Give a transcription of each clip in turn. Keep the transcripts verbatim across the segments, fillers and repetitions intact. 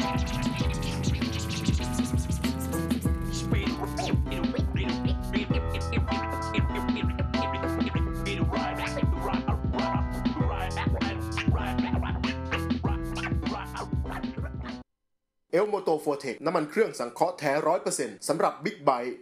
เอลโมโตโฟเทคน้ำมันเครื่องสังเคราะห์แท้ ร้อยเปอร์เซ็นต์ สำหรับบิ๊กไบค์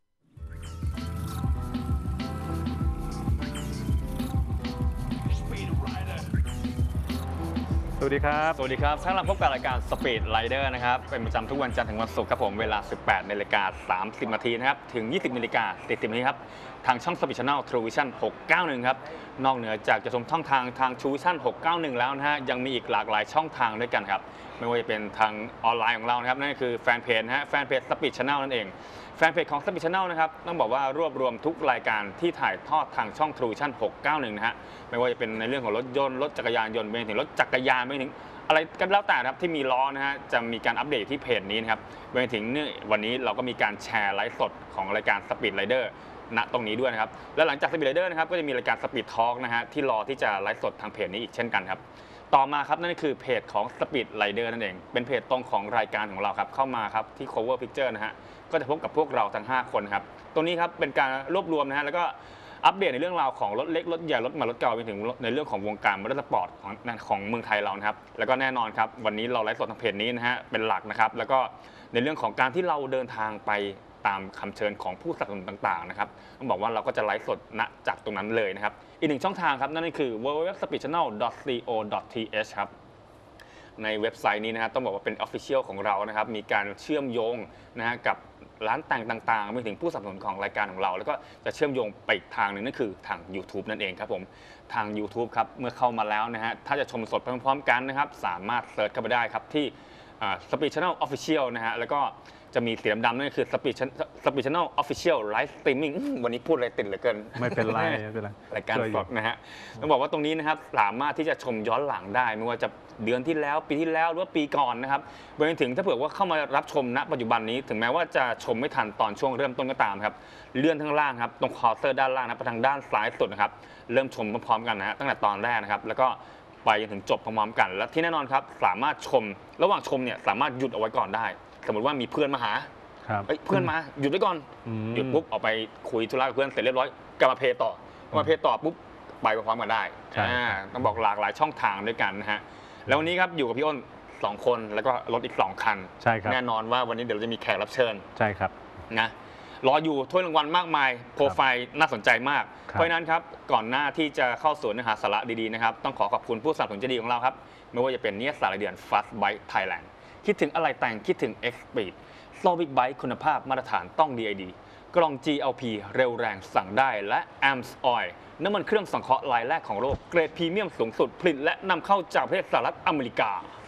สวัสดีครับสวัสดีครับท่านกำลังพบกับรายการ Speed Rider นะครับเป็นประจำทุกวันจันทร์ถึงวันศุกร์ครับผมเวลา สิบแปดนาฬิกาสามสิบนาทีนะครับถึง ยี่สิบนาฬิกาสี่สิบนาทีครับทางช่อง Speed Channel True Vision หกเก้าหนึ่งครับนอกเหนือจากจะชมช่องทางทาง True Vision หกเก้าหนึ่งแล้วนะฮะยังมีอีกหลากหลายช่องทางด้วยกันครับไม่ว่าจะเป็นทางออนไลน์ของเรานะครับนั่นก็คือแฟนเพจนะฮะแฟนเพจ Speed Channel นั่นเองแฟนเพจของ Speed Channel นะครับต้องบอกว่ารวบรวมทุกรายการที่ถ่ายทอดทางช่อง True Vision หกเก้าหนึ่งนะฮะไม่ว่าจะเป็นในเรื่องของรถยนต์รถจักรยานยนต์ไปถึงรถจักรยานไปถึงอะไรก็แล้วแต่ครับที่มีล้อนะฮะจะมีการอัปเดตที่เพจนี้นะครับไปถึงนี่วันนี้เราก็มีการแชร์ไลฟ์สดของรายการ Speed Rider ณตรงนี้ด้วยนะครับและหลังจาก Speed Rider นะครับก็จะมีรายการ Speed Talk นะฮะที่รอที่จะไลฟ์สดทางเพจนี้อีกเช่นกันครับต่อมาครับนั่นคือเพจของ Speed Rider นั่นเองเป็นเพจตรงของรายการของเราครับเข้ามาครับที่ Cover Picture นะฮะก็จะพบกับพวกเราทั้งห้าคนครับตรงนี้ครับเป็นการรวบรวมนะฮะแล้วก็อัปเดตในเรื่องราวของรถเล็กรถใหญ่รถใหม่รถเก่าไปถึงในเรื่องของวงการมอเตอร์สปอร์ตของของเมืองไทยเรานะครับแล้วก็แน่นอนครับวันนี้เราไลฟ์สดทางเพจนี้นะฮะเป็นหลักนะครับแล้วก็ในเรื่องของการที่เราเดินทางไปตามคำเชิญของผู้สนับสนุนต่างๆนะครับต้องบอกว่าเราก็จะไลฟ์สดณจากตรงนั้นเลยนะครับอีกหนึ่งช่องทางครับนั่นก็คือ ดับเบิลยู ดับเบิลยู ดับเบิลยู ดอท สปีด ชันแนล ดอท ซี โอ ดอท ที เอช ครับในเว็บไซต์นี้นะครับต้องบอกว่าเป็น Official ของเรานะครับมีการเชื่อมโยงนะฮะกับร้านแต่งต่างๆไปถึงผู้สนับสนุนของรายการของเราแล้วก็จะเชื่อมโยงไปอีกทางหนึ่งนั่นคือทาง YouTube นั่นเองครับผมทาง YouTube ครับเมื่อเข้ามาแล้วนะฮะถ้าจะชมสดพร้อมๆกันนะครับสามารถเซิร์ชเข้าไปได้ครับที่ Speed Channel Official นะฮะแล้วก็จะมีสีดำๆนั่นคือ Speed Speed Channel Official Live Streaming วันนี้พูดอะไรติดเหลือเกินไม่เป็นไรไม่เป็นไรรายการสดนะฮะต้องบอกว่าตรงนี้นะครับสามารถที่จะชมย้อนหลังได้ไม่ว่าจะเดือนที่แล้วปีที่แล้วหรือว่าปีก่อนนะครับไปถึงถ้าเผื่อว่าเข้ามารับชมณปัจจุบันนี้ถึงแม้ว่าจะชมไม่ทันตอนช่วงเริ่มต้นก็ตามครับเลื่อนข้างล่างครับตรงคอร์เซอร์ด้านล่างนะไปทางด้านซ้ายสุดนะครับเริ่มชมพร้อมๆกันนะฮะตั้งแต่ตอนแรกนะครับแล้วก็ไปจนถึงจบพร้อมๆกันและที่แน่นอนครับสามารถชมระหว่างชมเนี่ยสามารถหยุดเอาไว้ก่อนได้สมมติว่ามีเพื่อนมาหาเพื่อนมาหยุดไว้ก่อนหยุดปุ๊บออกไปคุยธุระกับเพื่อนเสร็จเรียบร้อยกลับมาเพย์ต่อมาเพย์ต่อปุ๊บไปพร้อมกันได้ต้องบอกหลากหลายช่องทางด้วยกันนะฮะแล้ววันนี้ครับอยู่กับพี่อ้นสองคนแล้วก็รถอีกสองคันใช่ครับแน่นอนว่าวันนี้เดี๋ยวเราจะมีแขกรับเชิญใช่ครับนะรออยู่ถ้วยรางวัลมากมายโปรไฟล์น่าสนใจมากเพราะฉะนั้นครับก่อนหน้าที่จะเข้าสู่เนื้อหาสาระดีๆนะครับต้องขอขอบคุณผู้สนับสนุนใจดีของเราครับไม่ว่าจะเป็นนิยสารเดือน Fast Bike Thailand คิดถึงอะไรแต่งคิดถึง X-Speed โซบิ๊กไบค์คุณภาพมาตรฐานต้อง ดี ไอ ดี กล่อง จี แอล พี เร็วแรงสั่งได้และ เอ เอ็ม เอส Oil น้ำมันเครื่องสังเคราะห์รายแรกของโลกเกรดพรีเมียมสูงสุดผลิตและนำเข้าจากประเทศสหรัฐอเมริกา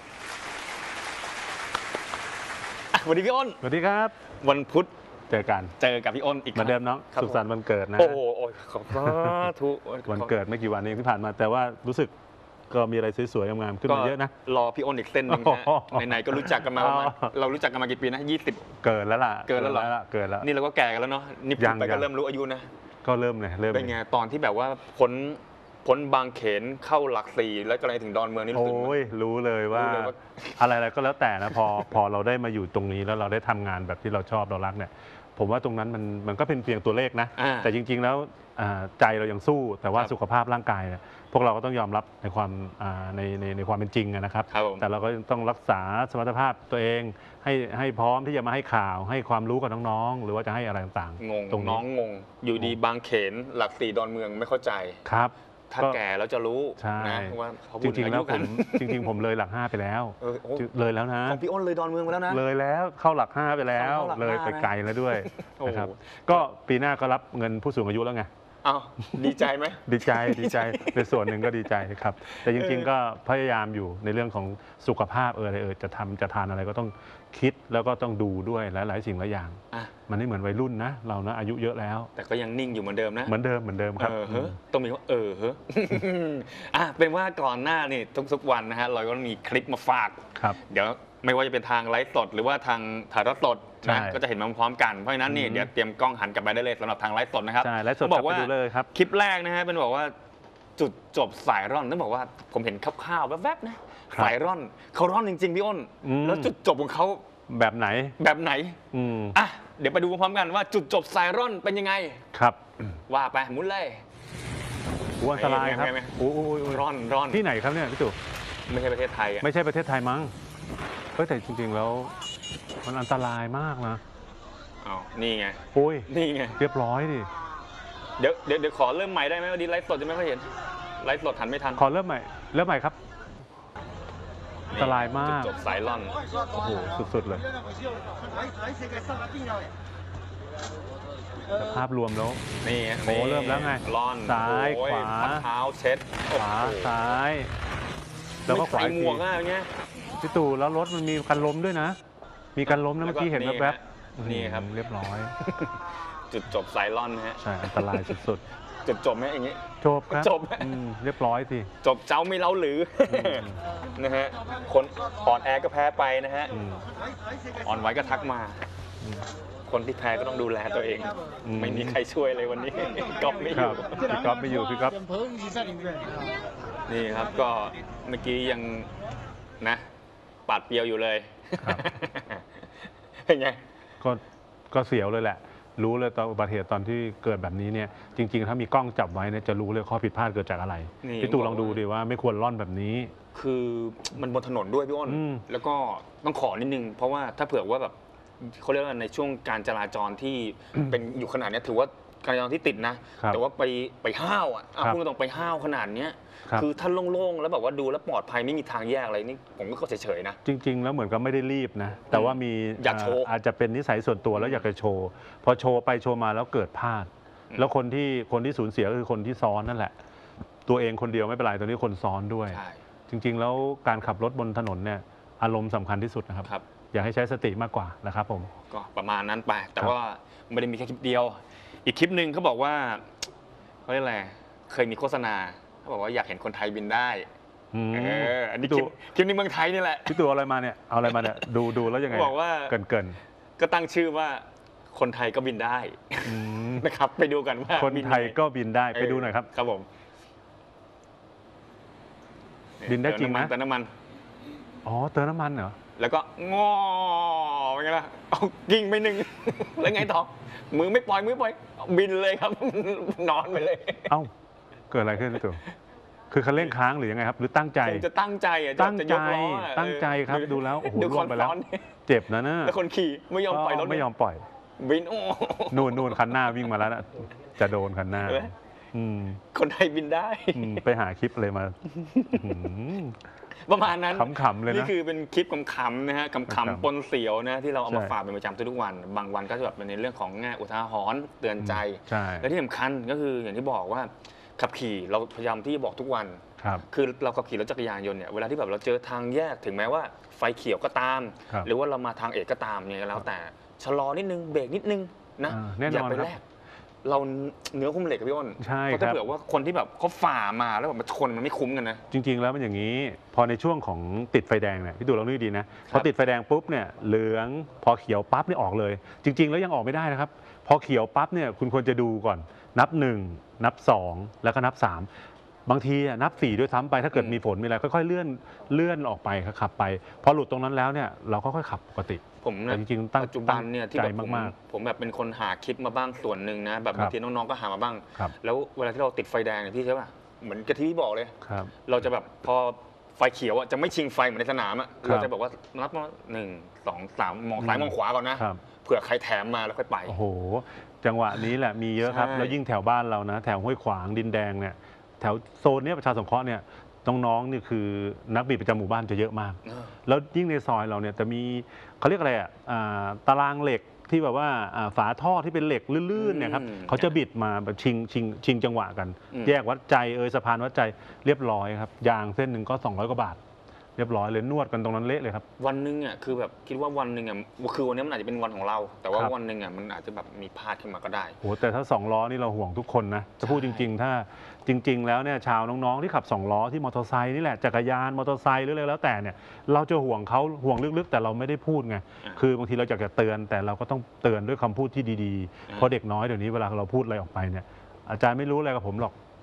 สวัสดีพี่อ้นสวัสดีครับวันพุธเจอกันเจอกับพี่อ้นอีกเหมือนเดิมน้องสุขสันต์วันเกิดนะโอ้โหขอบคุณทุกวันเกิดไม่กี่วันเองที่ผ่านมาแต่ว่ารู้สึกก็มีอะไรสวยๆงามๆขึ้นมาเยอะนะรอพี่อ้นอีกเส้นนึงนะไหนๆก็รู้จักกันมาเรารู้จักกันมากี่ปีนะยี่สิบเกินแล้วล่ะเกินแล้วเหรอเกินแล้วนี่เราก็แก่กันแล้วเนาะนี่พูดไปก็เริ่มรู้อายุนะก็เริ่มเลยเริ่มเป็นไงตอนที่แบบว่าพ้นพ้นบางเขนเข้าหลักสี่แล้วก็เลยถึงดอนเมืองนี่รู้สึกโอ้ยรู้เลยว่าอะไรๆก็แล้วแต่นะพอพอเราได้มาอยู่ตรงนี้แล้วเราได้ทำงานแบบที่เราชอบเรารักเนี่ยผมว่าตรงนั้นมันมันก็เป็นเพียงตัวเลขนะแต่จริงๆแล้วใจเรายังสู้แต่ว่าสุขภาพร่างกายเนี่ยพวกเราก็ต้องยอมรับในความในในในความเป็นจริงนะครับแต่เราก็ต้องรักษาสมรรถภาพตัวเองให้ให้พร้อมที่จะมาให้ข่าวให้ความรู้กับน้องๆหรือว่าจะให้อะไรต่างๆงงตรงน้องงงอยู่ดีบางเขนหลักสี่ดอนเมืองไม่เข้าใจครับถ้าแก่แล้วจะรู้นะว่าจริงๆแล้วผมจริงๆผมเลยหลักห้าไปแล้วเลยแล้วนะของพี่อ้นเลยดอนเมืองไปแล้วนะเลยแล้วเข้าหลักห้าไปแล้วเลยไปไกลแล้วด้วยนะครับก็ปีหน้าก็รับเงินผู้สูงอายุแล้วไงอ้าวดีใจไหมดีใจดีใจในส่วนหนึ่งก็ดีใจครับแต่จริงๆก็พยายามอยู่ในเรื่องของสุขภาพเอออะไรเออจะทำจะทานอะไรก็ต้องคิดแล้วก็ต้องดูด้วยหลายๆสิ่งหลายอย่างมันไม่เหมือนวัยรุ่นนะเรานะอายุเยอะแล้วแต่ก็ยังนิ่งอยู่เหมือนเดิมนะเหมือนเดิมเหมือนเดิมครับเออเฮ้ต้องมีว่าเออเฮ้อ่ะเป็นว่าก่อนหน้านี่ทุกๆวันนะฮะเราก็มีคลิปมาฝากเดี๋ยวไม่ว่าจะเป็นทางไลฟ์สดหรือว่าทางถ่ายทอดสดนะก็จะเห็นมาพร้อมกันเพราะฉะนั้นนี่เดี๋ยวเตรียมกล้องหันกลับไปได้เลยสำหรับทางไลฟ์สดนะครับใช่ไลฟ์สดบอกว่าคลิปแรกนะฮะเป็นบอกว่าจุดจบสายร่อนต้องบอกว่าผมเห็นคร่าวๆแวบๆนะสายร่อนเขาร่อนจริงๆพี่อ้นแล้วจุดจบของเขาแบบไหนแบบไหนอ่ะเดี๋ยวไปดูพร้อมกันว่าจุดจบสายร่อนเป็นยังไงครับว่าไปมุ้นเลยอันตรายครับโอ้ยร่อนร่อนที่ไหนครับเนี่ยพี่ตู่ไม่ใช่ประเทศไทยไม่ใช่ประเทศไทยมั้งเฮ้ยแต่จริงๆแล้วมันอันตรายมากนะอ้าวนี่ไงโอ้ยนี่ไงเรียบร้อยดิเดี๋ยวเดี๋ยวเดี๋ยวขอเริ่มใหม่ได้ไหมวันนี้ไลฟ์สดจะไม่ค่อยเห็นไลฟ์สดทันไม่ทันขอเริ่มใหม่เริ่มใหม่ครับอันตรายมากจบสายล่อนโอ้โหสุดๆเลยภาพรวมแล้วนี่โอ้เริ่มแล้วไงล่อนซ้ายขวาเท้าเช็ดขวาซ้ายแล้วก็ขวาหมวกอะไรเงี้ยพี่ตู่แล้วรถมันมีกันล้มด้วยนะมีกันล้มนะเมื่อกี้เห็นแวบๆนี่ครับเรียบร้อยจุดจบสายล่อนฮะใช่อันตรายสุดๆจุดจบไหมอย่างงี้จบครับจบเรียบร้อยสิจบเจ้าไม่เล่าหรือนะฮะคนอ่อนแอก็แพ้ไปนะฮะอ่อนไหวก็ทักมาคนที่แพ้ก็ต้องดูแลตัวเองไม่มีใครช่วยเลยวันนี้ก๊อฟไม่อยู่พี่ก๊อฟไม่อยู่พี่ก๊อฟนี่ครับก็เมื่อกี้ยังนะปาดเปรียวอยู่เลยเป็นไงก็ก็เสียวเลยแหละรู้เลยตอนอุบัติเหตุตอนที่เกิดแบบนี้เนี่ยจริงๆถ้ามีกล้องจับไว้เนี่ยจะรู้เลยข้อผิดพลาดเกิดจากอะไรพี่ตู่ลองดูดิว่าไม่ควรล่อนแบบนี้คือมันบนถนนด้วยพี่อ้นแล้วก็ต้องขอนิดนึงเพราะว่าถ้าเผื่อว่าแบบเขาเรียกว่าในช่วงการจราจรที่เป็นอยู่ขนาดนี้ถือว่าการจราจรที่ติดนะแต่ว่าไปไปห้าวอ่ะพูดตรงไปห้าวขนาดนี้คือท่านโล่งๆแล้วแบบว่าดูแล้วปลอดภัยไม่มีทางแยกอะไรนี่ผมก็เฉยๆนะจริงๆแล้วเหมือนกับไม่ได้รีบนะแต่ว่ามีอยากโชว์อาจจะเป็นนิสัยส่วนตัวแล้วอยากจะโชว์พอโชว์ไปโชว์มาแล้วเกิดพลาดแล้วคนที่คนที่สูญเสียก็คือคนที่ซ้อนนั่นแหละตัวเองคนเดียวไม่เป็นไรตัวนี้คนซ้อนด้วยจริงๆแล้วการขับรถบนถนนเนี่ยอารมณ์สำคัญที่สุดนะครับอยากให้ใช้สติมากกว่านะครับผมก็ประมาณนั้นไปแต่ว่าไม่ได้มีแค่คลิปเดียวอีกคลิปหนึ่งเขาบอกว่าเขาเรียกอะไรเคยมีโฆษณาเขาบอกว่าอยากเห็นคนไทยบินได้เอออันนี้คลิปคลิปในเมืองไทยนี่แหละพี่ตัวอะไรมาเนี่ยเอาอะไรมาเนี่ยดูดูแล้วยังไงบอกว่าเกินเกินก็ตั้งชื่อว่าคนไทยก็บินได้นะครับไปดูกันว่าคนไทยก็บินได้ไปดูหน่อยครับครับผมบินได้จริงไหมเติมน้ำมันอ๋อเติมน้ำมันเหรอแล้วก็งอเป็นไงล่ะเอากิ่งไปหนึ่งแล้วไงต่อมือไม่ปล่อยมือปล่อยบินเลยครับนอนไปเลยเอ้าเกิดอะไรขึ้นพี่ตู่คือคันเร่งค้างหรือยังไงครับหรือตั้งใจจะตั้งใจอ่ะตั้งใจตั้งใจครับดูแล้วโอ้โหล่วงไปแล้วเจ็บนะเนี่ยแล้วคนขี่ไม่ยอมปล่อยรถไม่ยอมปล่อยบินโอ้นู่นนู่นคันหน้าวิ่งมาแล้วนะจะโดนคันหน้าคนไทยบินได้ไปหาคลิปเลยมาประมาณนั้นขำๆเลยนะนี่คือเป็นคลิปขำๆนะฮะขำๆปนเสียวนะที่เราเอามาฝากเป็นประจำทุกวันบางวันก็จะแบบเป็นในเรื่องของแง่อุทาหรณ์เตือนใจและที่สำคัญก็คืออย่างที่บอกว่าขับขี่เราพยายามที่จะบอกทุกวันคือเราขับขี่รถจักรยานยนต์เนี่ยเวลาที่แบบเราเจอทางแยกถึงแม้ว่าไฟเขียวก็ตามหรือว่าเรามาทางเอกก็ตามเนี่ยแล้วแต่ชะลอนิดนึงเบรกนิดนึงนะอย่าไปแลกเราเนื้อคุ้มเหล็กกับพี่อ้นใช่เพราะถ้าเผื่อว่าคนที่แบบเขาฝ่ามาแล้วแบบมาชนมันไม่คุ้มกันนะจริงๆแล้วมันอย่างนี้พอในช่วงของติดไฟแดงเนี่ยพี่ดูเราดูดีนะพอติดไฟแดงปุ๊บเนี่ยเหลืองพอเขียวปั๊บนี่ออกเลยจริงๆแล้วยังออกไม่ได้นะครับพอเขียวปั๊บเนี่ยคุณควรจะดูก่อนนับหนึ่งนับสองแล้วก็นับสามบางทีนับสี่ด้วยซ้ำไปถ้าเกิดมีฝนมีอะไรค่อยๆเลื่อนเลื่อนออกไปขับไปพอหลุดตรงนั้นแล้วเนี่ยเราก็ค่อยขับปกติผมนะจริงๆปัจจุบันเนี่ยที่แบบมากผมแบบเป็นคนหาคลิปมาบ้างส่วนหนึ่งนะแบบบางทีน้องๆก็หามาบ้างแล้วเวลาที่เราติดไฟแดงเนี่ยพี่ใช่ป่ะเหมือนกะที่พี่บอกเลยเราจะแบบพอไฟเขียวอ่ะจะไม่ชิงไฟเหมือนในสนามอ่ะเราจะบอกว่านับมาหนึ่งสองสามมองซ้ายมองขวาก่อนนะเผื่อใครแถมมาแล้วค่อยไปโอ้โหจังหวะนี้แหละมีเยอะครับแล้วยิ่งแถวบ้านเรานะแถวห้วยขวางดินแดงเนี่ยแถวโซนนี้ประชาสงเคราะห์เนี่ยน้องๆนี่คือนักบิดประจำหมู่บ้านจะเยอะมากแล้วยิ่งในซอยเราเนี่ยจะมีเขาเรียกอะไรอ่ะตารางเหล็กที่แบบว่าฝาท่อที่เป็นเหล็กลื่นๆเนี่ยครับเขาจะบิดมาแบบชิงชิงชิงจังหวะกันแยกวัดใจเอยสะพานวัดใจเรียบร้อยครับยางเส้นหนึ่งก็สองร้อยกว่าบาทเรียบร้อยเลยนวดกันตรงนั้นเละเลยครับวันหนึ่งอ่ะคือแบบคิดว่าวันหนึ่งอ่ะคือวันนี้มันอาจจะเป็นวันของเราแต่ว่าวันหนึ่งอ่ะมันอาจจะแบบมีพลาดขึ้นมาก็ได้โอ้แต่ถ้าสองล้อนี่เราห่วงทุกคนนะจะพูดจริงๆถ้าจริงๆแล้วเนี่ยชาวน้องๆที่ขับสองล้อที่มอเตอร์ไซค์นี่แหละจักรยานมอเตอร์ไซค์หรืออะไรแล้วแต่เนี่ยเราจะห่วงเขาห่วงลึกๆแต่เราไม่ได้พูดไงคือบางทีเราอยากจะเตือนแต่เราก็ต้องเตือนด้วยคำพูดที่ดีๆเพราะเด็กน้อยเดี๋ยวนี้เวลาเราพูดอะไรออกไปเนี่ยอาจารย์ไม่รู้อะไรกับผมหรอก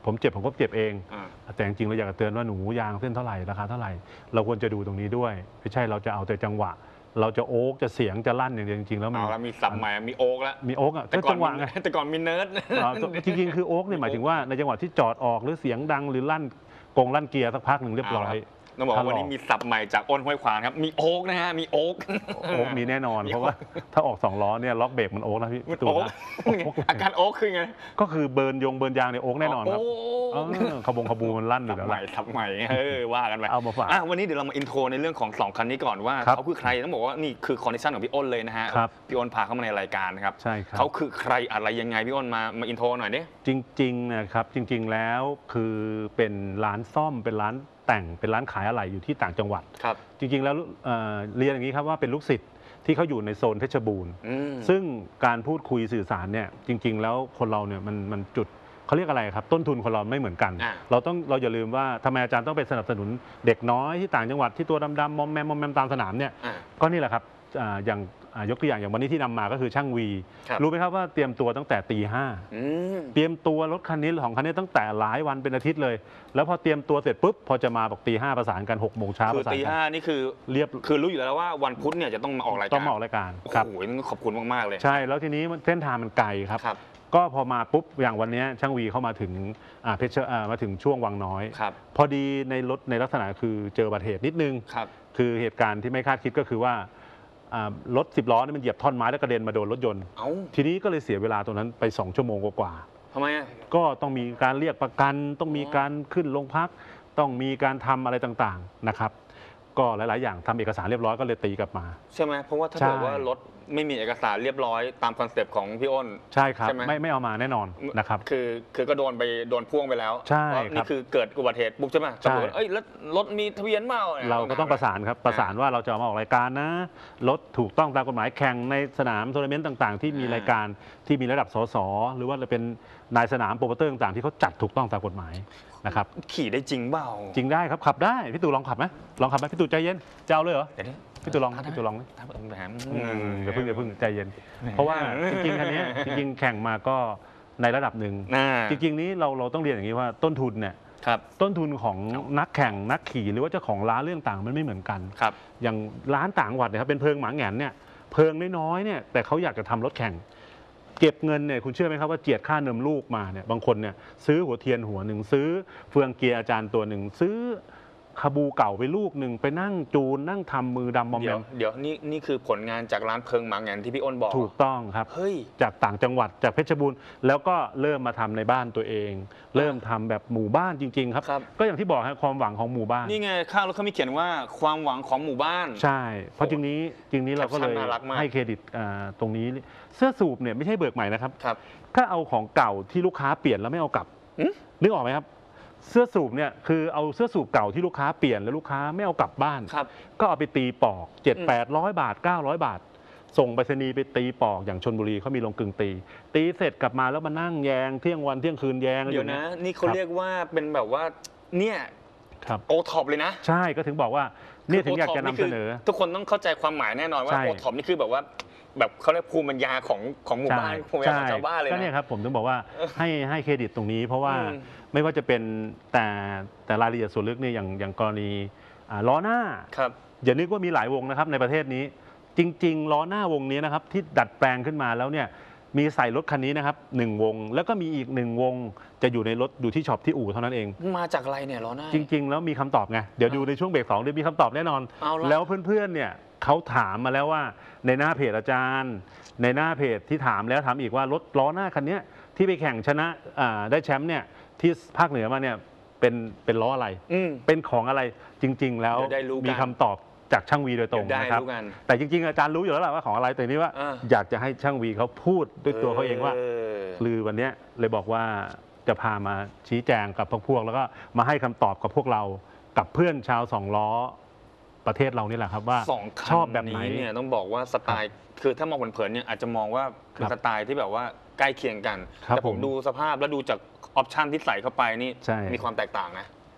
ผมเจ็บผมก็เจ็บเองแต่จริงๆเราอยากจะเตือนว่าหนูยางเส้นเท่าไหร่ราคาเท่าไหร่เราควรจะดูตรงนี้ด้วยไม่ใช่เราจะเอาแต่จังหวะเราจะโอ๊กจะเสียงจะลั่นอย่างเดียวจริงๆแล้วมันเอาแล้วมีสับใหม่มีโอ๊กแล้วมีโอ๊กอ่ะแต่ก่อนไงแต่ก่อนมีเนิร์ดจริงๆคือโอ๊กเนี่ยหมายถึงว่าในจังหวะที่จอดออกหรือเสียงดังหรือลั่นกงลั่นเกียร์สักพักหนึ่งเรียบร้อยต้องบอกว่าวันนี้มีสับใหม่จากอ้นห้วยขวางครับมีโอ๊กนะฮะมีโอ๊กโอ๊กมีแน่นอนเพราะว่าถ้าออกสองล้อเนี่ยล็อกเบรกมันโอ๊กนะพี่ตัวอาการโอ๊กคือไงก็คือเบิร์นยงเบิร์นยางเนี่ยโอ๊กแน่นอนครับขบงขบูมันลั่นอยู่แล้วใหม่สับใหม่เออว่ากันไปเอามาฝากวันนี้เดี๋ยวเรามาอินโทรในเรื่องของสองคันนี้ก่อนว่าเขาคือใครต้องบอกว่านี่คือคอนดิชั่นของพี่อ้นเลยนะฮะพี่อ้นพาเข้ามาในรายการนะครับใช่ครับเขาคือใครอะไรยังไงพี่อ้นมามาอินโทรหน่อยดิจริงๆนะครับจริงๆแล้วคือเป็นร้านซ่อมเป็นร้านแต่งเป็นร้านขายอะไหล่อยู่ที่ต่างจังหวัดครับจริงๆแล้วเรียนอย่างนี้ครับว่าเป็นลูกศิษย์ที่เขาอยู่ในโซนเพชรบูรณ์ซึ่งการพูดคุยสื่อสารเนี่ยจริงๆแล้วคนเราเนี่ยมันมันจุดเขาเรียกอะไรครับต้นทุนคนเราไม่เหมือนกันเราต้องเราอย่าลืมว่าทำไมอาจารย์ต้องไปสนับสนุนเด็กน้อยที่ต่างจังหวัดที่ตัวดำๆมอมแมมมอมแมมตามสนามเนี่ยก็นี่แหละครับอย่างยกตัวอย่างอย่างวันนี้ที่นำมาก็คือช่างวีรู้ไหมครับว่าเตรียมตัวตั้งแต่ตีห้าเตรียมตัวรถคันนี้ของคันนี้ตั้งแต่หลายวันเป็นอาทิตย์เลยแล้วพอเตรียมตัวเสร็จปุ๊บพอจะมาบอกตีห้าประสานกันหกโมงเช้าคือตีห้านี่คือเรียบคือรู้อยู่แล้วว่าวันพุธเนี่ยจะต้องมาออกรายการต้องมาออกรายการครับโอ้โหขอบคุณมากๆเลยใช่แล้วทีนี้เส้นทางมันไกลครับก็พอมาปุ๊บอย่างวันนี้ช่างวีเข้ามาถึงเพชรมาถึงช่วงวังน้อยพอดีในรถในลักษณะคือเจออุบัติเหตุนิดนึงคือเหตุการณ์ที่ไม่คาดคิดก็คือว่ารถสิบล้อนี่มันเหยียบท่อนไม้แล้วกระเด็นมาโดนรถยนต์ทีนี้ก็เลยเสียเวลาตรงนั้นไปสองชั่วโมงกว่าทำไมอ่ะก็ต้องมีการเรียกประกันต้องมีการขึ้นโรงพักต้องมีการทำอะไรต่างๆนะครับก็หลายๆอย่างทำเอกสารเรียบร้อยก็เลยตีกลับมาใช่ไหมเพราะว่าถ้าเกิดว่ารถไม่มีเอกสารเรียบร้อยตามคอนเซปต์ของพี่อ้นใช่ครับไม่ไม่เอามาแน่นอนนะครับคือคือก็โดนไปโดนพ่วงไปแล้วใช่ครับนี่คือเกิดอุบัติเหตุปุ๊บใช่ไหมตำรวจเอ้ยรถมีทะเบียนเมาเราก็ต้องประสานครับประสานว่าเราจะมาออกรายการนะรถถูกต้องตามกฎหมายแข่งในสนามทัวร์นาเมนต์ต่างๆที่มีรายการที่มีระดับสสหรือว่าจะเป็นนายสนามโปรโมเตอร์ต่างๆที่เขาจัดถูกต้องตามกฎหมายนะครับขี่ได้จริงเปล่าจริงได้ครับขับได้พี่ตู่ลองขับไหมลองขับไหมพี่ตู่ใจเย็นจะเอาเลยเหรอพี่ตู่ลองพี่ตู่ลองอย่าเพิ่งอย่าเพิ่งใจเย็นเพราะว่าจริงๆคันนี้จริงๆแข่งมาก็ในระดับหนึ่งจริงๆนี้เราเราต้องเรียนอย่างนี้ว่าต้นทุนเนี่ยต้นทุนของนักแข่งนักขี่หรือว่าเจ้าของร้านเรื่องต่างมันไม่เหมือนกันอย่างร้านต่างจังหวัดเนี่ยครับเป็นเพิงหมาแหงนเนี่ยเพิงน้อยๆเนี่ยแต่เขาอยากจะทำรถแข่งเก็บเงินเนี่ยคุณเชื่อไหมครับว่าเจียดค่าเนิมลูกมาเนี่ยบางคนเนี่ยซื้อหัวเทียนหัวหนึ่งซื้อเฟืองเกียร์อาจารย์ตัวหนึ่งซื้อคาบูเก่าไปลูกหนึ่งไปนั่งจูนนั่งทำมือดำมอมแมมเดี๋ยวนี่นี่คือผลงานจากร้านเพิงหมาแหงนที่พี่อ้นบอกถูกต้องครับเฮ้ยจากต่างจังหวัดจากเพชรบูรณ์แล้วก็เริ่มมาทำในบ้านตัวเองเริ่มทำแบบหมู่บ้านจริงๆครับก็อย่างที่บอกครับความหวังของหมู่บ้านนี่ไงข้างรถเขามีเขียนว่าความหวังของหมู่บ้านใช่เพราะจริงนี้จริงนี้เราก็เลยให้เครดิตตรงนี้เสื้อสูบเนี่ยไม่ใช่เบิกใหม่นะครับถ้าเอาของเก่าที่ลูกค้าเปลี่ยนแล้วไม่เอากลับนึกออกไหมครับเสื้อสูบเนี่ยคือเอาเสื้อสูบเก่าที่ลูกค้าเปลี่ยนแล้วลูกค้าไม่เอากลับบ้านก็เอาไปตีปอกเจ็ด แปดร้อยบาทเก้าร้อยบาทส่งไปรษณีย์ไปตีปอกอย่างชลบุรีเขามีโรงกลึงตีตีเสร็จกลับมาแล้วมานั่งแยงเที่ยงวันเที่ยงคืนแยงเดี๋ยวนะนี่เขาเรียกว่าเป็นแบบว่าเนี่ยโอท็อปเลยนะใช่ก็ถึงบอกว่าเนี่ยถึงอยากจะนำเสนอทุกคนต้องเข้าใจความหมายแน่นอนว่าโอท็อปนี่คือแบบว่าแบบเขาเรียกภูมิปัญญาของของหมู่บ้านภูมิปัญญาของชาวบ้านเลยนะก็เนี่ยครับผมถึงบอกว่าให้ให้เครดิตตรงนี้เพราะว่าไม่ว่าจะเป็นแต่แต่รายละเอียดส่วนลึกเนี่ยอย่างอย่างกรณีล้อหน้าอย่านึกว่ามีหลายวงนะครับในประเทศนี้จริงๆล้อหน้าวงนี้นะครับที่ดัดแปลงขึ้นมาแล้วเนี่ยมีใส่รถคันนี้นะครับหนึ่งวงแล้วก็มีอีกหนึ่งวงจะอยู่ในรถอยู่ที่ช็อปที่อู่เท่านั้นเองมาจากอะไรเนี่ยล้อหน้าจริงๆแล้วมีคำตอบไงเดี๋ยวดูในช่วงเบรกสองเดี๋ยวมีคำตอบแน่นอนแล้วเพื่อนๆเนี่ยเขาถามมาแล้วว่าในหน้าเพจอาจารย์ในหน้าเพจที่ถามแล้วถามอีกว่ารถล้อหน้าคันนี้ที่ไปแข่งชนะได้แชมป์เนี่ยที่ภาคเหนือมาเนี่ยเป็นเป็นล้ออะไรเป็นของอะไรจริงๆแล้วมีคำตอบจากช่างวีโดยตรงนะครับแต่จริงๆอาจารย์รู้อยู่แล้วแหละว่าของอะไรแต่นี้ว่าอยากจะให้ช่างวีเขาพูดด้วยตัวเขาเองว่าคือวันนี้เลยบอกว่าจะพามาชี้แจงกับพวกแล้วก็มาให้คำตอบกับพวกเรากับเพื่อนชาวสองล้อประเทศเรานี่แหละครับว่าชอบแบบไหนเนี่ยต้องบอกว่าสไตล์คือถ้ามองเผินๆเนี่ยอาจจะมองว่าเป็นสไตล์ที่แบบว่าใกล้เคียงกันแต่ผมดูสภาพแล้วดูจากออปชันที่ใส่เข้าไปนี่มีความแตกต่างนะ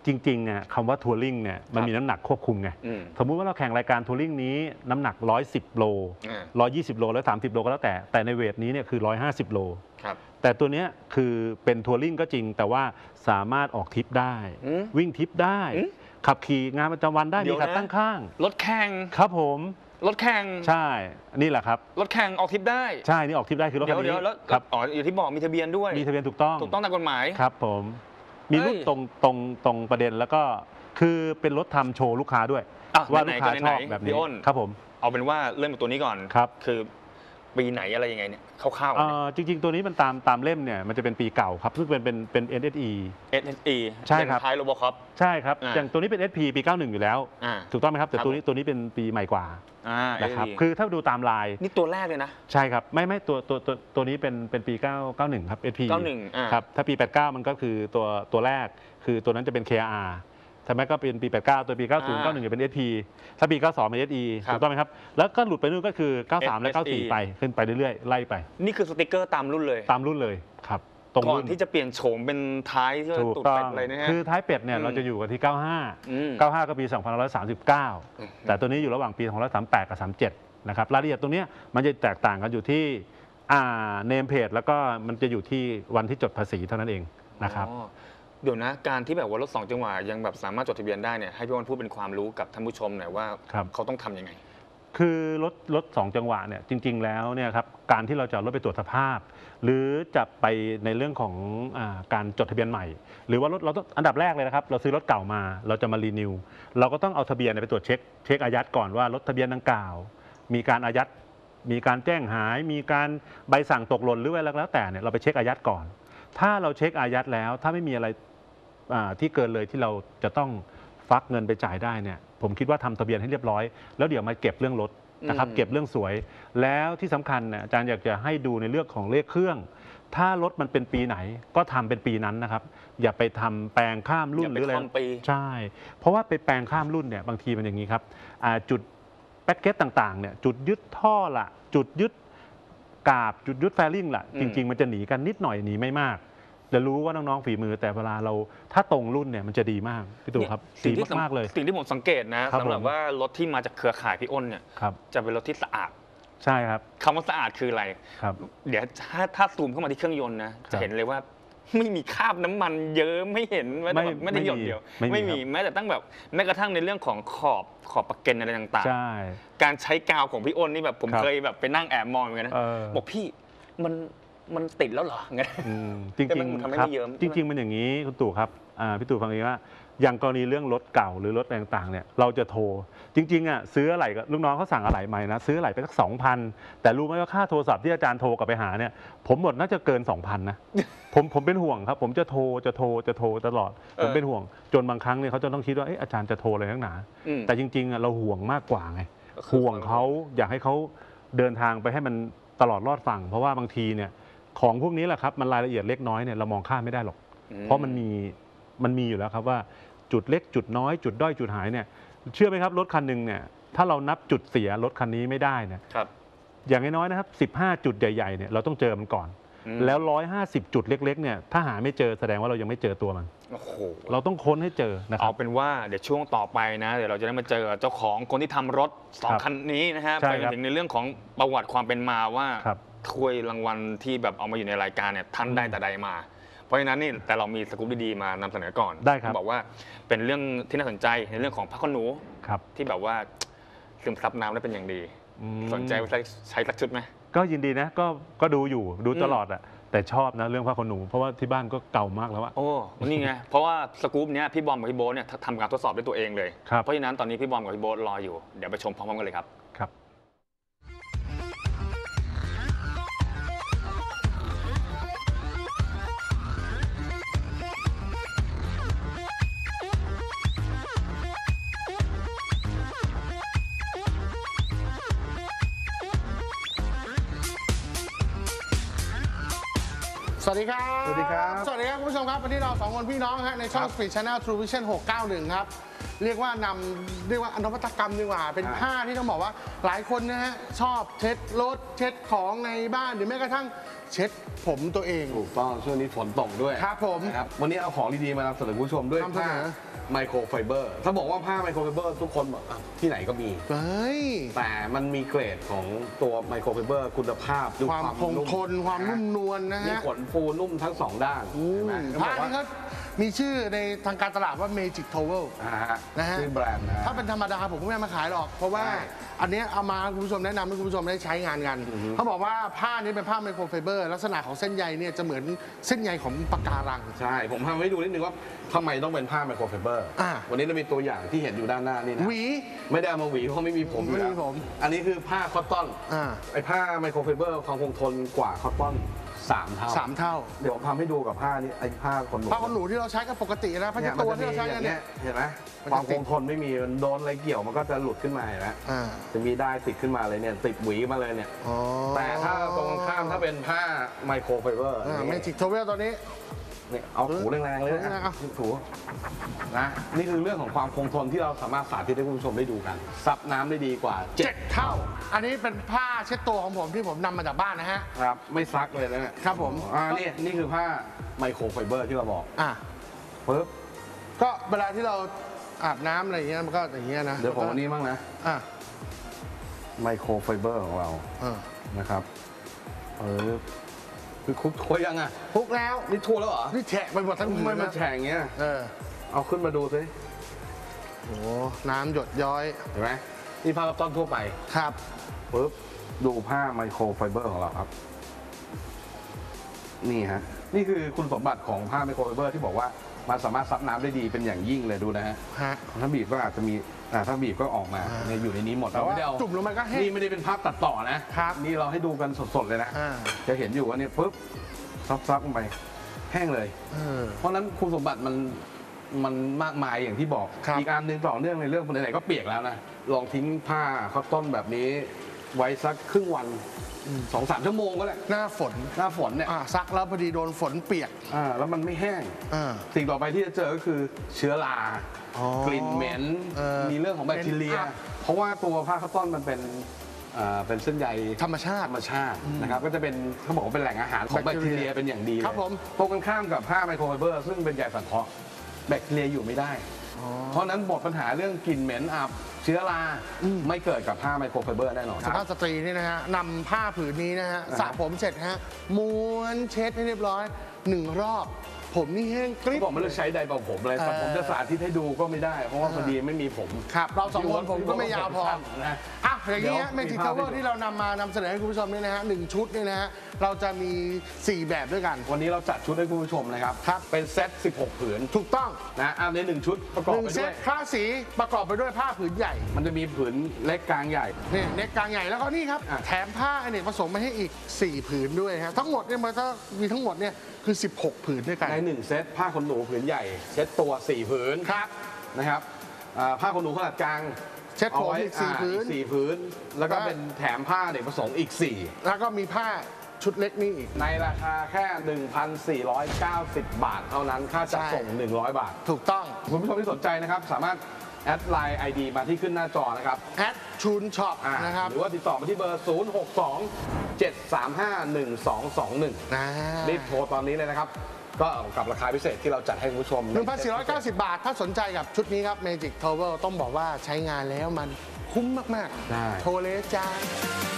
จริงๆเนี่ยคำว่าทัวริงเนี่ยมันมีน้ำหนักควบคุมไงสมมุติว่าเราแข่งรายการทัวริงนี้น้ำหนักหนึ่งร้อยสิบโลหนึ่งร้อยยี่สิบโลแล้วสามสิบโลก็แล้วแต่แต่ในเวทนี้เนี่ยคือหนึ่งร้อยห้าสิบโลแต่ตัวเนี้ยคือเป็นทัวริงก็จริงแต่ว่าสามารถออกทริปได้วิ่งทริปได้ขับขี่งานประจำวันได้มีขาตั้งข้างรถแข่งครับผมรถแข่งใช่นี่แหละครับรถแข่งออกทริปได้ใช่นี่ออกทริปได้คือรถคันนี้เดี๋ยวแล้วอ๋ออยู่ที่บอกมีทะเบียนด้วยมีทะเบียนถูกต้องถูกต้องตามกฎหมายครับผมมีรุ่นตรงตรงตรงประเด็นแล้วก็คือเป็นรถทำโชว์ลูกค้าด้วยว่าลูกค้าชอบแบบนี้ครับผมเอาเป็นว่าเริ่มจากตัวนี้ก่อนครับคือปีไหนอะไรยังไงเนี่ยคร่าวๆจริงๆตัวนี้มันตามตามเล่มเนี่ยมันจะเป็นปีเก่าครับซึ่งเป็นเป็นเป็น เอส เอส อีเอส เอส อีใช่ครับท้ายโรบอคอปใช่ครับอย่างตัวนี้เป็น เอส พี ปีเก้าสิบเอ็ดอยู่แล้วถูกต้องไหมครับแต่ตัวนี้ตัวนี้เป็นปีใหม่กว่านะครับคือถ้าดูตามลายนี่ตัวแรกเลยนะใช่ครับไม่ไม่ตัวตัวตัวตัวนี้เป็นเป็นปีเก้า เก้าสิบเอ็ดครับ เอส พีเก้าสิบเอ็ดครับถ้าปีแปดสิบเก้ามันก็คือตัวตัวแรกคือตัวนั้นจะเป็น เค อาร์ ทำไมก็เป็นปีแปดสิบเก้าตัวปีเก้าสิบ เก้าสิบเอ็ดจะเป็น เอส พี ถ้าปีเก้าสิบสองเป็น เอส อี ถูกต้องไหมครับแล้วก็หลุดไปนู่นก็คือเก้าสิบสามและเก้าสิบสี่ไปขึ้นไปเรื่อยๆไล่ไปนี่คือสติกเกอร์ตามรุ่นเลยตามรุ่นเลยครับก่อนที่จะเปลี่ยนโฉมเป็นท้ายที่ตูดเป็ดอะไรนะฮะคือท้ายเป็ดเนี่ยเราจะอยู่กันที่เก้าสิบห้า เก้าสิบห้าก็ปีสองพันห้าร้อยสามสิบเก้าแต่ตัวนี้อยู่ระหว่างปีสองพันห้าร้อยสามสิบแปดกับสามสิบเจ็ดนะครับรายละเอียดตรงนี้มันจะแตกต่างกันอยู่ที่อ่าเนมเพจแล้วก็มันจะอยู่ที่วันที่จดภาษีเท่านั้นเองนะครับเดี๋ยวนะการที่แบบว่ารถสองจังหวะยังแบบสามารถจดทะเบียนได้เนี่ยให้พี่วันพูดเป็นความรู้กับท่านผู้ชมหน่อยว่าเขาต้องทำยังไงคือรถรถสองจังหวะเนี่ยจริงๆแล้วเนี่ยครับการที่เราจะรถไปตรวจสภาพหรือจะไปในเรื่องของอ่าการจดทะเบียนใหม่หรือว่ารถเราต้องอันดับแรกเลยนะครับเราซื้อรถเก่ามาเราจะมารีนิวเราก็ต้องเอาทะเบียนไปตรวจเช็คเช็คอายัดก่อนว่ารถทะเบียนดังกล่าวมีการอายัดมีการแจ้งหายมีการใบสั่งตกหล่นหรืออะไรแล้วแต่เนี่ยเราไปเช็คอายัดก่อนถ้าเราเช็คอายัดแล้วถ้าไม่มีอะไรที่เกินเลยที่เราจะต้องฟักเงินไปจ่ายได้เนี่ยผมคิดว่าทำทะเบียนให้เรียบร้อยแล้วเดี๋ยวมาเก็บเรื่องรถนะครับเก็บเรื่องสวยแล้วที่สำคัญเนี่ยอาจารย์อยากจะให้ดูในเรื่องของเลขเครื่องถ้ารถมันเป็นปีไหนก็ทำเป็นปีนั้นนะครับอย่าไปทำแปลงข้ามรุ่นหรืออะไรใช่เพราะว่าไปแปลงข้ามรุ่นเนี่ยบางทีมันอย่างนี้ครับจุดแพ็กเกจต่างๆเนี่ยจุดยึดท่อละจุดยึดกาบจุดยึดแฟลิ่งละจริงๆมันจะหนีกันนิดหน่อยหนีไม่มากจะรู้ว่าน้องๆฝีมือแต่เวลาเราถ้าตรงรุ่นเนี่ยมันจะดีมากพี่ตู่ครับดีมากๆเลยสิ่งที่ผมสังเกตนะสำหรับว่ารถที่มาจากเครือข่ายพี่อ้นเนี่ยจะเป็นรถที่สะอาดใช่ครับคำว่าสะอาดคืออะไรเดี๋ยวถ้าถ้าซูมเข้ามาที่เครื่องยนต์นะจะเห็นเลยว่าไม่มีคราบน้ำมันเยอะไม่เห็นไม่ไม่ได้หยดเดียวไม่มีแม้แต่ตั้งแบบแม้กระทั่งในเรื่องของขอบขอบปะเก็นอะไรต่างๆการใช้กาวของพี่อ้นนี่แบบผมเคยแบบไปนั่งแอบมองเหมือนกันนะบอกพี่มันมันติดแล้วเหรอไงจริงจริงครับจริงๆมันอย่างนี้คุณตู่ครับพี่ตู่ฟังเองว่าอย่างกรณีเรื่องรถเก่าหรือรถต่างๆเนี่ยเราจะโทรจริงๆอ่ะซื้ออะไรก็ลูกน้องเขาสั่งอะไรใหม่นะซื้ออะไรไปสักสองพันแต่รู้ไหมว่าค่าโทรศัพท์ที่อาจารย์โทรกลับไปหาเนี่ยผมหมดน่าจะเกินสองพันนะผมผมเป็นห่วงครับผมจะโทรจะโทรจะโทรตลอดผมเป็นห่วงจนบางครั้งเนี่ยเขาจะต้องคิดว่าอาจารย์จะโทรอะไรทั้งหนาแต่จริงๆอ่ะเราห่วงมากกว่าไงห่วงเขาอยากให้เขาเดินทางไปให้มันตลอดรอดฝั่งเพราะว่าบางทีเนี่ยของพวกนี้แหละครับมันรายละเอียดเล็กน้อยเนี่ยเรามองข้ามไม่ได้หรอกเพราะมันมีมันมีอยู่แล้วครับว่าจุดเล็กจุดน้อยจุดด้อยจุดหายเนี่ยเชื่อไหมครับรถคันหนึ่งเนี่ยถ้าเรานับจุดเสียรถคันนี้ไม่ได้เนี่ยอย่างน้อยนะครับสิบห้าจุดใหญ่ๆเนี่ยเราต้องเจอมันก่อนแล้วหนึ่งร้อยห้าสิบจุดเล็กๆเนี่ยถ้าหาไม่เจอแสดงว่าเรายังไม่เจอตัวมันโอ้โหเราต้องค้นให้เจอนะครับเอาเป็นว่าเดี๋ยวช่วงต่อไปนะเดี๋ยวเราจะได้มาเจอเจ้าของคนที่ทำรถสองคันนี้นะฮะไปถึงในเรื่องของประวัติความเป็นมาว่าถ้วยรางวัลที่แบบเอามาอยู่ในรายการเนี่ยท่านได้แต่ใดมาเพราะฉะนั้นนี่แต่เรามีสกู๊ปดีๆมานำเสนอก่อนได้ครับบอกว่าเป็นเรื่องที่น่าสนใจในเรื่องของผ้าขนหนูที่แบบว่าซึมซับน้ำได้เป็นอย่างดีสนใจใช้สักชุดไหมก็ยินดีนะก็ก็ดูอยู่ดูตลอดอะแต่ชอบนะเรื่องผ้าขนหนูเพราะว่าที่บ้านก็เก่ามากแล้วอะโอ้นี่ไงเพราะว่าสกู๊ปเนี้ยพี่บอมกับพี่โบ๊ทเนี่ยทำการทดสอบด้วยตัวเองเลยเพราะฉะนั้นตอนนี้พี่บอมกับพี่โบ๊ทรออยู่เดี๋ยวไปชมพร้อมๆกันเลยครับครับสวัสดีครับสวัสดีครับสวัสดีครับคุณผู้ชมครับวันนี้เราสองคนพี่น้องฮะในช่อง Speed Channel True Vision หกเก้าหนึ่งครับเรียกว่านำเรียกว่าอนวัตกรรมดีกว่าเป็นผ้าที่ต้องบอกว่าหลายคนนะฮะชอบเช็ดรถเช็ดของในบ้านหรือแม้กระทั่งเช็ดผมตัวเองถูกต้องช่วงนี้ฝนตกด้วยครับผมนะครับวันนี้เอาของดีๆมานำเสนอคุณผู้ชมด้วยนำเสนผ้าอไมโครไฟเบอร์ถ้าบอกว่าผ้าไมโครไฟเบอร์ทุกคนบอกอ่ะที่ไหนก็มีเฮ้ยแต่มันมีเกรดของตัวไมโครไฟเบอร์คุณภาพดูความคงทนความนุ่มนวลนะมีฮะขนฟูนุ่มทั้งสองด้านอืเห็นไหมมเขาผ้าบอกว่านี้ก็มีชื่อในทางการตลาดว่า Magic Towel อ่าฮะนะฮะชื่อแบรนด์นะถ้าเป็นธรรมดาผมก็ไม่เอามาขายหรอก เพราะว่าใช่อันเนี้ยเอามาคุณผู้ชมแนะนำให้คุณผู้ชมได้ใช้งานกัน เขาบอกว่าผ้านี้เป็นผ้าไมโครไฟเบอร์ลักษณะของเส้นใยเนี่ยจะเหมือนเส้นใยของปะการังใช่ผมทำให้ดูนิดนึงว่าทำไมต้องเป็นผ้าไมโครไฟเบอร์อ่าวันนี้เรามีตัวอย่างที่เห็นอยู่ด้านหน้านี่นะหวีไม่ได้เอามาหวีเพราะไม่มีผมอยู่ไม่แล้วมีผมอันนี้คือผ้าคอตตอนอ่าไอ้ผ้าไมโครไฟเบอร์ความคงทนกว่าคอตตอนสามเท่าสามเท่าเดี๋ยวผมทำให้ดูกับผ้านี้ไอ้ผ้าขนหนูผ้าขนหนูที่เราใช้กันปกตินะผ้าเช็ดตัวที่เราใช้กันเนี่ยเห็นไหมมันคจะวามคงทนไม่มีมันโดนอะไรเกี่ยวมันก็จะหลุดขึ้นมาเห็นไหมอ่าจะมีได้ติดขึ้นมาเลยเนี่ยติดหวีมาเลยเนี่ยอ๋อแต่ถ้าตรงข้ามถ้าเป็นผ้าไมโครไฟเบอร์เมจิกโทเวลตัวนี้เนี่ยเอาถูแรงๆเลยถูแรงๆนะเอาถูนะนี่คือเรื่องของความคงทนที่เราสามารถสาธิตให้คุณผู้ชมได้ดูกันซับน้ำได้ดีกว่าเจ็เจ็ดดเท่า อันนี้เป็นผ้าเช็ดตัวของผมที่ผมนำมาจากบ้านนะฮะครับไม่ซักเลยนะเนี่ยครับผมอ่านี่นี่คือผ้าไมโครไฟเบอร์ที่เราบอกอ่ะปึ๊บก็เวลาที่เราอาบน้ำอะไรอย่างเงี้ยมันก็อย่างเงี้ยนะเดี๋ยวผมอันนี้บ้างนะอ่ะไมโครไฟเบอร์ของเราอ่ะนะครับเออคือคุกทั่วยังอ่ะคลุกแล้วนี่ทั่วแล้วเหรอนี่แฉะไปหมดทั้งทำผืไมนมันนะแฉะอย่างเงี้ยเออเอาขึ้นมาดูสิโอ้น้ำหยดย้อยเห็นไหมนี่ผ้ากับต้นทั่วไปครับปึ๊บดูผ้าไมโครไฟเบอร์ของเราครับ นี่ฮะนี่คือคุณสมบัติของผ้าไมโครไฟเบอร์ที่บอกว่ามันสามารถซับน้ำได้ดีเป็นอย่างยิ่งเลยดูนะฮะฮะถ้าบีบก็อาจจะมีอ่าถ้าบีบก็ออกมาอ่าเนี่ยอยู่ในนี้หมดแต่ว่าไม่ได้เอาจุ่มลงไปก็แห้งนี่ไม่ได้เป็นภาพตัดต่อนะครับ นี่เราให้ดูกันสดๆเลยนะอ่าจะเห็นอยู่ว่าเนี่ยปุ๊บซับๆลงไปแห้งเลยเออเพราะฉะนั้นคุณสมบัติมันมันมากมายอย่างที่บอกครับอีกอันหนึ่งต่อเนื่องในเรื่องไหนๆก็เปียกแล้วนะลองทิ้งผ้าคอตตอนแบบนี้ ไว้สักครึ่งวันสองสามชั่วโมงก็ได้หน้าฝนหน้าฝนเนี่ยอ่ะซักแล้วพอดีโดนฝนเปียกอ่าแล้วมันไม่แห้งอ่าสิ่งต่อไปที่จะเจอก็คือเชื้อราอ๋อกลิ่นเหม็นเออมีเรื่องของแบคทีเรียเป็นอับเพราะว่าตัวผ้าคอตตอนมันเป็นอ่าเป็นเส้นใยธรรมชาติธรรมชาตินะครับก็จะเป็นเขาบอกว่าเป็นแหล่งอาหารของแบแบคคทีทีเรีเรียยเป็นอย่างดีเลยครับผมตรงกันข้ามกับผ้าไมโครไฟเบอร์ซึ่งเป็นใยสังเคราะห์แบคทีเรียอยู่ไม่ได้ เพราะฉะนั้นหมดปัญหาเรื่องกลิ่นเหม็นอับเชื้อราไม่เกิดกับผ้าไมโครไฟเบอร์แน่นอนสุภาพสตรีนี่นะฮะนำผ้าผืนนี้นะฮะสระผมเสร็จฮะม้วนเช็ดให้เรียบร้อยหนึ่งรอบ ผมนี่แห้งกริบเขาบอกไม่ได้ใช้ไดร์เป่าผมเลยแต่เออผมจะสาธิตให้ดูก็ไม่ได้ เพราะว่าพอดีไม่มีผมครับ เราสองคนผมก็ไม่ยาวพอนะอ่ะอย่างนี้ฮะเดี๋เมยวจิมีกภาทาพวเวอให้ร์ดูที่เรานำมานำเสนอให้คุณผู้ชมนี่นะฮะหนึ่งชุดนี่นะฮะเราจะมีสี่แบบด้วยกันวันนี้เราจัดชุดให้คุณผู้ชมนะครับครับเป็นเซตสิบหกผืนถูกต้องนะอ่าในหนึ่งชุดประกอบหนึ่งไปเซด้วตยผ้าสีประกอบไปด้วยผ้าผืนใหญ่มันจะมีผืนเล็กกลางใหญ่เนี่ยเน็กกลางใหญ่แล้วก็นี่ครับอ่ะแถมผ้าอเนกประสงค์มาให้อีกสี่ผืนด้วยฮะทั้งหมดเนี่ยมันก็มีทั้งหมดเนี่ยคือสิบหกผืนด้วยกันในหนึ่งเซตผ้าขนหนูผืนใหญ่เซ็ตตัวสี่ผืนครับนะครับอ่าผ้าขนหนูขนาดกลางเช็ดผมาไว้อีกสี่าผืนอีกสี่ผืน แล้วก็ครับเป็นแถมผ้าเด็กประสงค์อีกสี่แล้วก็มีผ้าชุดเล็กนี่อีกในราคาแค่ หนึ่งพันสี่ร้อยเก้าสิบ บาทเท่านั้นค่าจัดส่งใช่หนึ่งร้อย บาทถูกต้องคุณผู้ชมที่สนใจนะครับ สามารถแอดไลน์ ไอ ดี มาที่ขึ้นหน้าจอนะครับแอดชูนช็อปอ่านะครับหรือว่าติดต่อมาที่เบอร์ ศูนย์ หก สอง เจ็ด สาม ห้า หนึ่ง สอง สอง หนึ่งนะรีบโทรตอนนี้เลยนะครับ ก็กับราคาพิเศษที่เราจัดให้คุณผู้ชมหนึ่งพันสี่ร้อยเก้าสิบบาท ถ้าสนใจกับชุดนี้ครับ Magic Towel ต้องบอกว่าใช้งานแล้วมันคุ้มมากได้ๆ โทรเลยจ้า